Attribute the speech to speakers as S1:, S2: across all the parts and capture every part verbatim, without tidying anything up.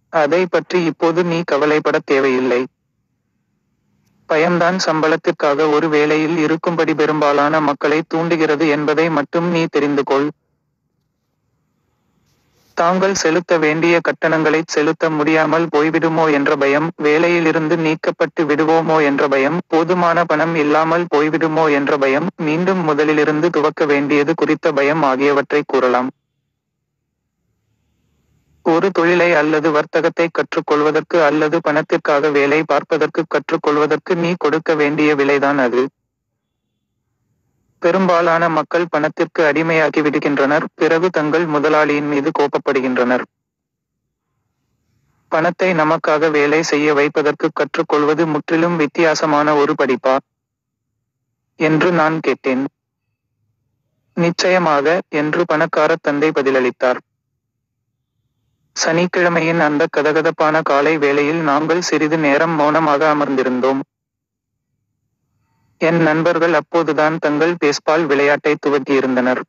S1: அதை பற்றி இப்போது நீ கவலைப்பட தேவையில்லை. பயம்தான் சம்பளத்திற்காக ஒரு வேலையில் இருக்கும்படி பெரும்பாலான மக்களை தூண்டுகிறது என்பதை மட்டும் நீ தெரிந்து கொள். தாங்கள் செலுத்த வேண்டிய கட்டணங்களைச் செலுத்த முடியாமல் போய்விடுமோ என்ற பயம், வேலையிலிருந்து நீக்கப்பட்டு விடுவோமோ என்ற பயம், போதுமான பணம் இல்லாமல் போய்விடுமோ என்ற பயம், மீண்டும் முதலிலிருந்து துவக்க வேண்டியது குறித்த பயம் ஆகியவற்றை கூறலாம். ஒரு தொழிலை அல்லது வர்த்தகத்தை கற்றுக்கொள்வதற்கு அல்லது பணத்திற்காக வேலை பார்ப்பதற்கு கற்றுக்கொள்வதற்கு நீ கொடுக்க வேண்டிய விலைதான் அது. பெரும்பாலான மக்கள் பணத்திற்கு அடிமையாகி விடுகின்றனர், பிறகு தங்கள் முதலாளியின் மீது கோபப்படுகின்றனர். பணத்தை நமக்காக வேலை செய்ய வைப்பதற்கு கற்றுக்கொள்வது முற்றிலும் வித்தியாசமான ஒரு படிப்பா என்று நான் கேட்டேன். நிச்சயமாக, என்று பணக்கார தந்தை பதிலளித்தார். சனிக்கிழமையின் அந்த கதகதப்பான காலை வேளையில் நாங்கள் சிறிது நேரம் மௌனமாக அமர்ந்திருந்தோம். என் நண்பர்கள் அப்போதுதான் தங்கள் பேஸ்பால் விளையாட்டை துவக்கியிருந்தனர்.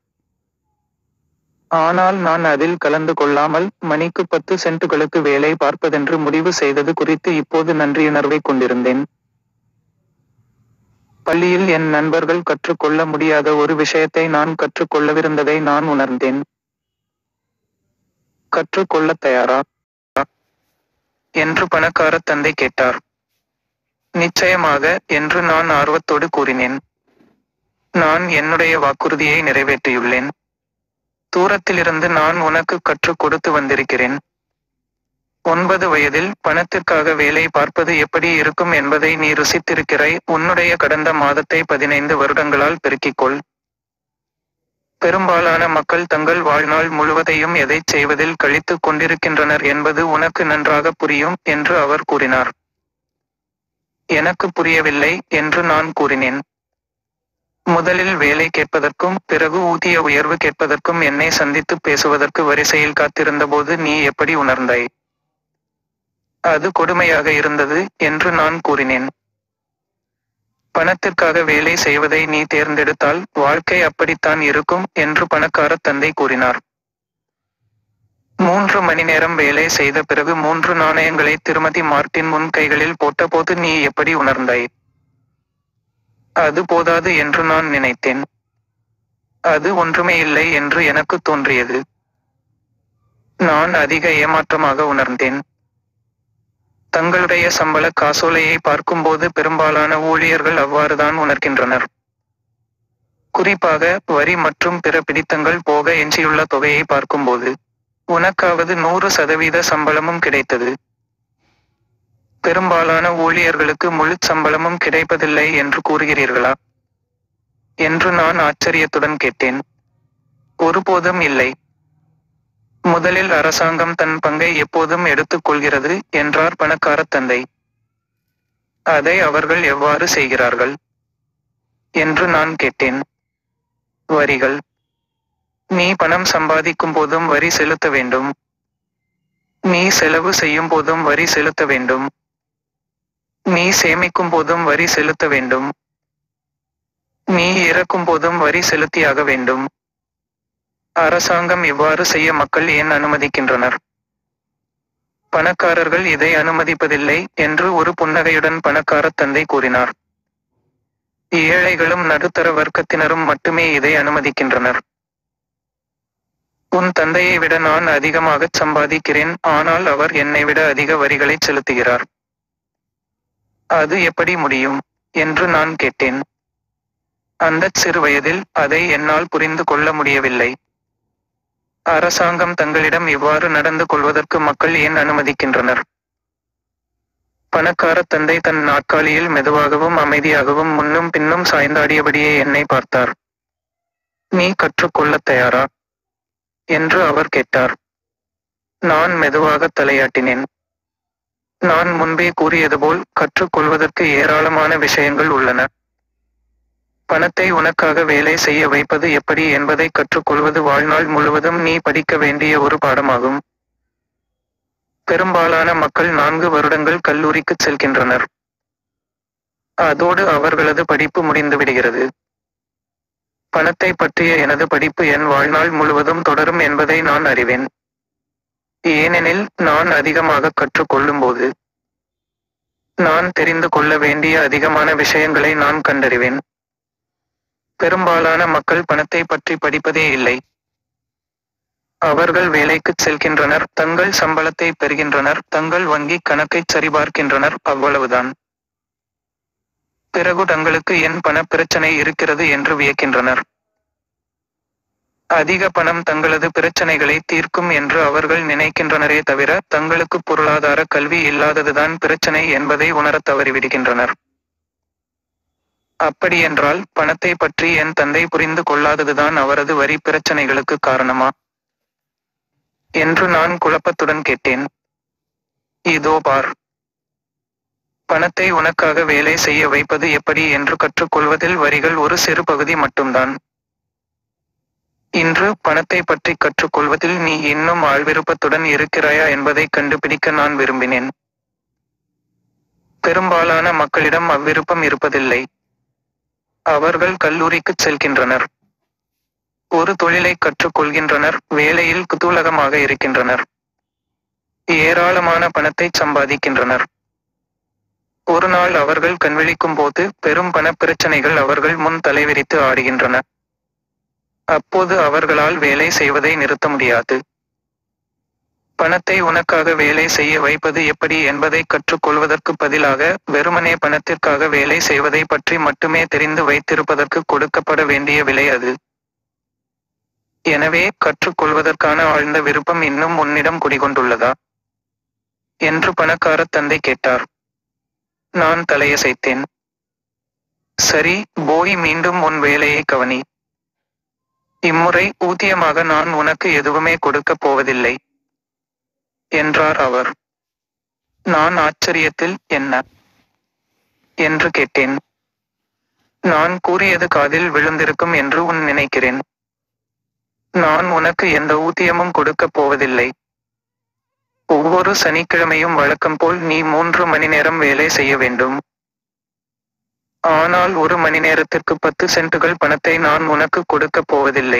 S1: ஆனால் நான் அதில் கலந்து கொள்ளாமல், மணிக்கு பத்து சென்ட்டுகளுக்கு வேலை பார்ப்பதென்று முடிவு செய்தது குறித்து இப்போது நன்றியுணர்வை கொண்டிருந்தேன். பள்ளியில் என் நண்பர்கள் கற்றுக்கொள்ள முடியாத ஒரு விஷயத்தை நான் கற்றுக்கொள்ளவிருந்ததை நான் உணர்ந்தேன். கற்றுக்கொள்ளத் தயாரா என்று பணக்கார தந்தை கேட்டார். நிச்சயமாக, என்று நான் ஆர்வத்தோடு கூறினேன். நான் என்னுடைய வாக்குறுதியை நிறைவேற்றியுள்ளேன். தூரத்திலிருந்து நான் உனக்கு கற்றுக் கொடுத்து வந்திருக்கிறேன். ஒன்பது வயதில் பணத்திற்காக வேலை பார்ப்பது எப்படி இருக்கும் என்பதை நீ ருசித்திருக்கிறாய். உன்னுடைய கடந்த மாதத்தை பதினைந்து வருடங்களால் பெருக்கிக்கொள். பெரும்பாலான மக்கள் தங்கள் வாழ்நாள் முழுவதையும் எதைச் செய்வதில் கழித்துக் கொண்டிருக்கின்றனர் என்பது உனக்கு நன்றாக புரியும், என்று அவர் கூறினார். எனக்கு புரியவில்லை, என்று நான் கூறினேன். முதலில் வேலை கேட்பதற்கும் பிறகு ஊதிய உயர்வு கேட்பதற்கும் என்னை சந்தித்து பேசுவதற்கு வரிசையில் காத்திருந்தபோது நீ எப்படி உணர்ந்தாய்? அது கொடுமையாக இருந்தது, என்று நான் கூறினேன். பணத்திற்காக வேலை செய்வதை நீ தேர்ந்தெடுத்தால் வாழ்க்கை அப்படித்தான் இருக்கும், என்று பணக்கார தந்தை கூறினார். மூன்று மணி நேரம் வேலை செய்த பிறகு மூன்று நாணயங்களை திருமதி மார்ட்டின் முன் கைகளில் போட்டபோது நீ எப்படி உணர்ந்தாய்? அது போதாது என்று நான் நினைத்தேன். அது ஒன்றுமே இல்லை என்று எனக்கு தோன்றியது. நான் அதிக ஏமாற்றமாக உணர்ந்தேன். தங்களுடைய சம்பள காசோலையை பார்க்கும்போது பெரும்பாலான ஊழியர்கள் அவ்வாறுதான் உணர்கின்றனர். குறிப்பாக வரி மற்றும் பிற பிடித்தங்கள் போக எஞ்சியுள்ள தொகையை பார்க்கும்போது. உனக்காவது நூறு சதவீத சம்பளமும் கிடைத்தது. பெரும்பாலான ஊழியர்களுக்கு முழு சம்பளமும் கிடைப்பதில்லை என்று கூறுகிறீர்களா? என்று நான் ஆச்சரியத்துடன் கேட்டேன். ஒருபோதும் இல்லை. முதலில் அரசாங்கம் தன் பங்கை எப்போதும் எடுத்துக் கொள்கிறது, என்றார் பணக்கார தந்தை. அதை அவர்கள் எவ்வாறு செய்கிறார்கள்? என்று நான் கேட்டேன். வரிகள். நீ பணம் சம்பாதிக்கும் போதும் வரி செலுத்த வேண்டும். நீ செலவு செய்யும் போதும் வரி செலுத்த வேண்டும். நீ சேமிக்கும் போதும் வரி செலுத்த வேண்டும். நீ இறக்கும் போதும் வரி செலுத்தியாக வேண்டும். அரசாங்கம் இவ்வாறு செய்ய மக்கள் ஏன் அனுமதிக்கின்றனர்? பணக்காரர்கள் இதை அனுமதிப்பதில்லை, என்று ஒரு புன்னகையுடன் பணக்கார தந்தை கூறினார். ஏழைகளும் நடுத்தர வர்க்கத்தினரும் மட்டுமே இதை அனுமதிக்கின்றனர். உன் தந்தையை விட நான் அதிகமாகச் சம்பாதிக்கிறேன், ஆனால் அவர் என்னை விட அதிக வரிகளை செலுத்துகிறார். அது எப்படி முடியும்? என்று நான் கேட்டேன். அந்தச் சிறு வயதில் அதை என்னால் புரிந்து கொள்ள முடியவில்லை. அரசாங்கம் தங்களிடம் இவ்வாறு நடந்து கொள்வதற்கு மக்கள் ஏன் அனுமதிக்கின்றனர்? பணக்கார தந்தை தன் நாற்காலியில் மெதுவாகவும் அமைதியாகவும் முன்னும் பின்னும் சாய்ந்தாடியபடியே என்னை பார்த்தார். நீ கற்றுக்கொள்ளத் தயாரா? என்று அவர் கேட்டார். நான் மெதுவாக தலையாட்டினேன். நான் முன்பே கூறியது போல் கற்றுக்கொள்வதற்கு ஏராளமான விஷயங்கள் உள்ளன. பணத்தை உனக்காக வேலை செய்ய வைப்பது எப்படி என்பதை கற்றுக்கொள்வது வாழ்நாள் முழுவதும் நீ படிக்க வேண்டிய ஒரு பாடமாகும். பெரும்பாலான மக்கள் நான்கு வருடங்கள் கல்லூரிக்குச் செல்கின்றனர். அதோடு அவர்களது படிப்பு முடிந்துவிடுகிறது. பணத்தை பற்றிய எனது படிப்பு என் வாழ்நாள் முழுவதும் தொடரும் என்பதை நான் அறிவேன். ஏனெனில் நான் அதிகமாக கற்றுக்கொள்ளும்போது நான் தெரிந்து கொள்ள வேண்டிய அதிகமான விஷயங்களை நான் கண்டறிவேன். பெரும்பாலான மக்கள் பணத்தை பற்றி படிப்பதே இல்லை. அவர்கள் வேலைக்குச் செல்கின்றனர், தங்கள் சம்பளத்தை பெறுகின்றனர், தங்கள் வங்கி கணக்கைச் சரிபார்க்கின்றனர், அவ்வளவுதான். பிறகு தங்களுக்கு என் பண பிரச்சனை இருக்கிறது என்று வியக்கின்றனர். அதிக பணம் தங்களது பிரச்சனைகளை தீர்க்கும் என்று அவர்கள் நினைக்கின்றனரே தவிர தங்களுக்கு பொருளாதார கல்வி இல்லாததுதான் பிரச்சனை என்பதை உணரத் தவறிவிடுகின்றனர். அப்படியென்றால் பணத்தை பற்றி என் தந்தை புரிந்து கொள்ளாததுதான் அவரது வரி பிரச்சனைகளுக்கு காரணமா என்று நான் குழப்பத்துடன் கேட்டேன். இதோ பார், பணத்தை உனக்காக வேலை செய்ய வைப்பது எப்படி என்று கற்றுக்கொள்வதில் வரிகள் ஒரு சிறு பகுதி மட்டும்தான். இன்று பணத்தை பற்றி கற்றுக்கொள்வதில் நீ இன்னும் ஆழ்விருப்பத்துடன் இருக்கிறாயா என்பதை கண்டுபிடிக்க நான் விரும்பினேன். பெரும்பாலான மக்களிடம் அவ்விருப்பம் இருப்பதில்லை. அவர்கள் கல்லூரிக்குச் செல்கின்றனர், ஒரு தொழிலை கற்றுக்கொள்கின்றனர், வேலையில் குதூகலமாக இருக்கின்றனர், ஏராளமான பணத்தை சம்பாதிக்கின்றனர். ஒரு நாள் அவர்கள் கண்விழிக்கும் போது பெரும் பண பிரச்சனைகள் அவர்கள் முன் தலைவிரித்து ஆடுகின்றன. அப்போது அவர்களால் வேலை செய்வதை நிறுத்த முடியாது. பணத்தை உனக்காக வேலை செய்ய வைப்பது எப்படி என்பதை கற்றுக்கொள்வதற்கு பதிலாக வெறுமனே பணத்திற்காக வேலை செய்வதை பற்றி மட்டுமே தெரிந்து வைத்திருப்பதற்கு கொடுக்கப்பட வேண்டிய விலை அது. எனவே கற்றுக்கொள்வதற்கான ஆழ்ந்த விருப்பம் இன்னும் உன்னிடம் குடிகொண்டுள்ளதா என்று பணக்கார தந்தை கேட்டார். நான் தலையசைத்தேன். சரி, போய் மீண்டும் உன் வேலையை கவனி. இம்முறை ஊதியமாக நான் உனக்கு எதுவுமே கொடுக்கப் போவதில்லை என்றார் அவர். நான் ஆச்சரியத்தில் என்ன என்று கேட்டேன். நான் கூறியது காதில் விழுந்திருக்கும் என்று உன் நினைக்கிறேன். நான் உனக்கு எந்த ஊதியமும் கொடுக்கப் போவதில்லை. ஒவ்வொரு சனிக்கிழமையும் வழக்கம் போல் நீ மூன்று மணி நேரம் வேலை செய்ய வேண்டும். ஆனால் ஒரு மணி நேரத்திற்கு பத்து சென்ட்டுகள் பணத்தை நான் உனக்கு கொடுக்கப் போவதில்லை.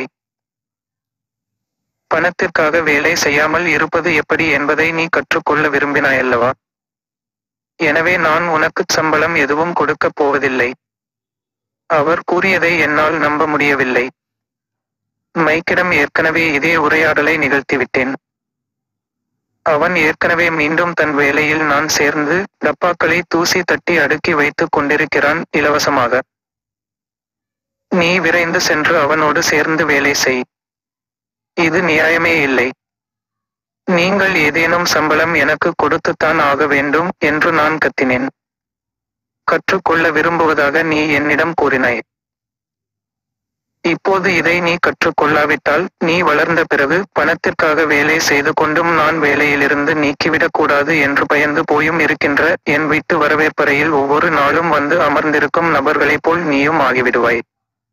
S1: பணத்திற்காக வேலை செய்யாமல் இருப்பது எப்படி என்பதை நீ கற்றுக்கொள்ள விரும்பினாயல்லவா? எனவே நான் உனக்கு சம்பளம் எதுவும் கொடுக்கப் போவதில்லை. அவர் கூறியதை என்னால் நம்ப முடியவில்லை. மைக்கிடம் ஏற்கனவே இதே உரையாடலை நிகழ்த்திவிட்டேன். அவன் ஏற்கனவே மீண்டும் தன் வேலையில் நான் சேர்ந்து டப்பாக்களை தூசி தட்டி அடுக்கி வைத்துக் கொண்டிருக்கிறான் இலவசமாக. நீ விரைந்து சென்று அவனோடு சேர்ந்து வேலை செய். இது நியாயமே இல்லை. நீங்கள் ஏதேனும் சம்பளம் எனக்கு கொடுத்துத்தான் ஆக வேண்டும் என்று நான் கத்தினேன். கற்றுக்கொள்ள விரும்புவதாக நீ என்னிடம் கூறினாய். இப்போது இதை நீ கற்றுக்கொள்ளாவிட்டால் நீ வளர்ந்த பிறகு பணத்திற்காக வேலை செய்து கொண்டும் நான் வேலையிலிருந்து நீக்கிவிடக் கூடாது என்று பயந்து போயும் இருக்கின்ற என் வீட்டு வரவேற்பறையில் ஒவ்வொரு நாளும் வந்து அமர்ந்திருக்கும் நபர்களைப் போல் நீயும் ஆகிவிடுவாய்.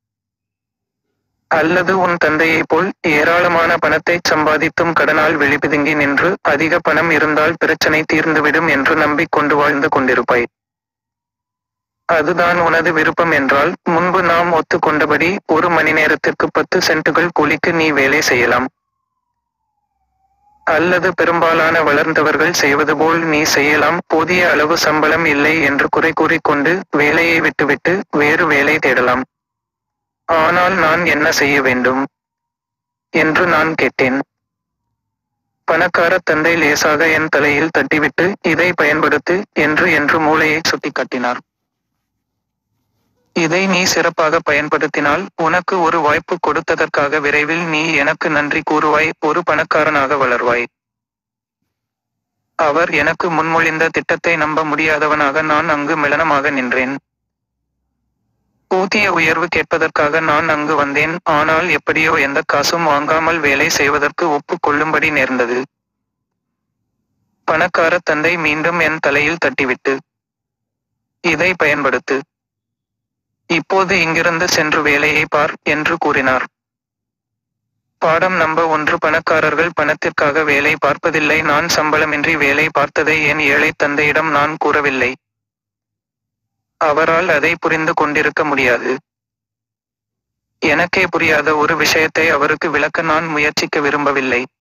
S1: அல்லது உன் தந்தையைப் போல் ஏராளமான பணத்தை சம்பாதித்தும் கடனால் வெளிபிதுங்கி நின்று அதிக பணம் இருந்தால் பிரச்சனை தீர்ந்துவிடும் என்று நம்பிக்கொண்டு வாழ்ந்து கொண்டிருப்பாய். அதுதான் உனது விருப்பம் என்றால் முன்பு நாம் ஒத்துக்கொண்டபடி ஒரு மணி நேரத்திற்கு பத்து சென்ட்டுகள் கூலிக்கு நீ வேலை செய்யலாம். அல்லது பெரும்பாலான வளர்ந்தவர்கள் செய்வது போல் நீ செய்யலாம். போதிய அளவு சம்பளம் இல்லை என்று குறை கூறிக்கொண்டு வேலையை விட்டுவிட்டு வேறு வேலை தேடலாம். ஆனால் நான் என்ன செய்ய வேண்டும் என்று நான் கேட்டேன். பணக்கார தந்தை லேசாக என் தலையில் தட்டிவிட்டு இதை பயன்படுத்து என்று என்று மூளையை சுட்டிக்காட்டினார். இதை நீ சிறப்பாக பயன்படுத்தினால் உனக்கு ஒரு வாய்ப்பு கொடுத்ததற்காக விரைவில் நீ எனக்கு நன்றி கூறுவாய், ஒரு பணக்காரனாக வளர்வாய். அவர் எனக்கு முன்மொழிந்த திட்டத்தை நம்ப முடியாதவனாக நான் அங்கு மெளனமாக நின்றேன். ஊதிய உயர்வு கேட்பதற்காக நான் அங்கு வந்தேன். ஆனால் எப்படியோ எந்த காசும் வாங்காமல் வேலை செய்வதற்கு ஒப்புக்கொள்ளும்படி நேர்ந்தது. பணக்கார தந்தை மீண்டும் என் தலையில் தட்டிவிட்டு இதை பயன்படுத்து, இப்போது இங்கிருந்து சென்று வேலையை பார் என்று கூறினார். பாடம் நம்ப ஒன்று. பணக்காரர்கள் பணத்திற்காக வேலை பார்ப்பதில்லை. நான் சம்பளமின்றி வேலை பார்த்ததை என் ஏழை தந்தையிடம் நான் கூறவில்லை. அவரால் அதை புரிந்து கொண்டிருக்க முடியாது. எனக்கே புரியாத ஒரு விஷயத்தை அவருக்கு விளக்க நான் முயற்சிக்க விரும்பவில்லை.